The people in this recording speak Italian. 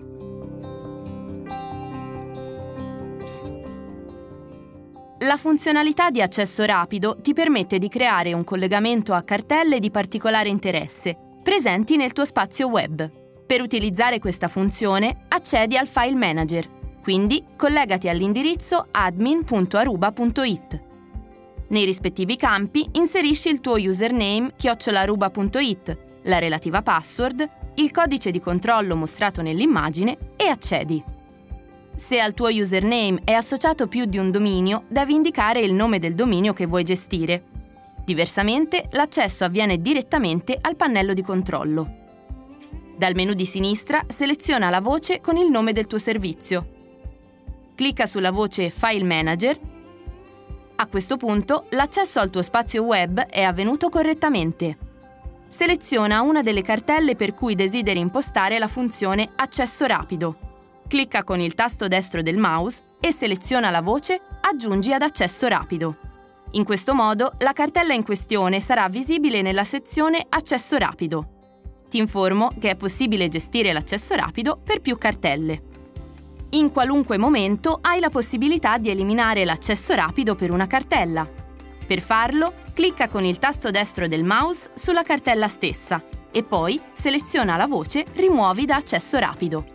La funzionalità di accesso rapido ti permette di creare un collegamento a cartelle di particolare interesse, presenti nel tuo spazio web. Per utilizzare questa funzione, accedi al File Manager, quindi collegati all'indirizzo admin.aruba.it. Nei rispettivi campi inserisci il tuo username @aruba.it, la relativa password, il codice di controllo mostrato nell'immagine e accedi. Se al tuo username è associato più di un dominio, devi indicare il nome del dominio che vuoi gestire. Diversamente, l'accesso avviene direttamente al pannello di controllo. Dal menu di sinistra seleziona la voce con il nome del tuo servizio. Clicca sulla voce File Manager. A questo punto, l'accesso al tuo spazio web è avvenuto correttamente. Seleziona una delle cartelle per cui desideri impostare la funzione Accesso rapido. Clicca con il tasto destro del mouse e seleziona la voce Aggiungi ad accesso rapido. In questo modo, la cartella in questione sarà visibile nella sezione Accesso rapido. Ti informo che è possibile gestire l'accesso rapido per più cartelle. In qualunque momento hai la possibilità di eliminare l'accesso rapido per una cartella. Per farlo, clicca con il tasto destro del mouse sulla cartella stessa e poi seleziona la voce Rimuovi da accesso rapido.